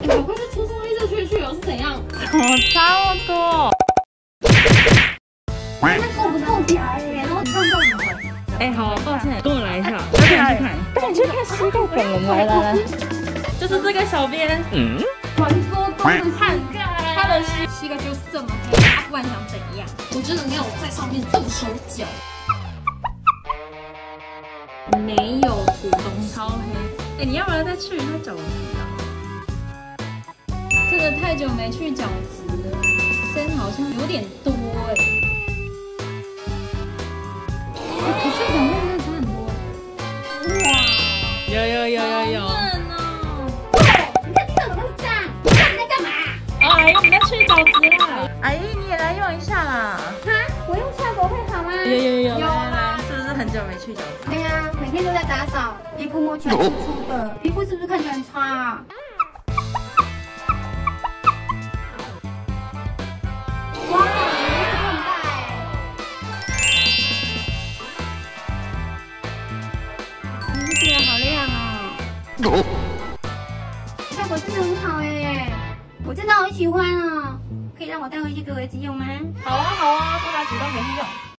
宝贝是出这么一直去哦，是怎样？ 差不多。 那够不够假耶？然后看到你们。 哎，好，抱歉，跟我来一下，要不然去看，带你去看膝盖本人，来，就是这个小编， 传说中的汉盖，他的膝盖就是这么黑，他不然想怎样？我真的没有在上面动手脚，没有涂东西， 超黑。哎，你要不要再去一下角质啊？ 真的太久没去角质了，针好像有点多哎。可是两个真的差很多。哇！ 有。 嫩哦！你在怎么这样？你在干嘛？ 阿姨，你在去角质啦？阿姨，你也来用一下啦。 哈，我用效果会好吗？ 有啊！ 是不是很久没去角质？ 对呀，每天都在打扫，皮肤摸起来粗粗的，皮肤是不是看起来很差啊？哇，你很大哎！你皮肤好亮哦，效果真的很好哎，我真的好喜欢哦，可以让我带回去给我儿子用吗？ 好啊，多拿几包回去用。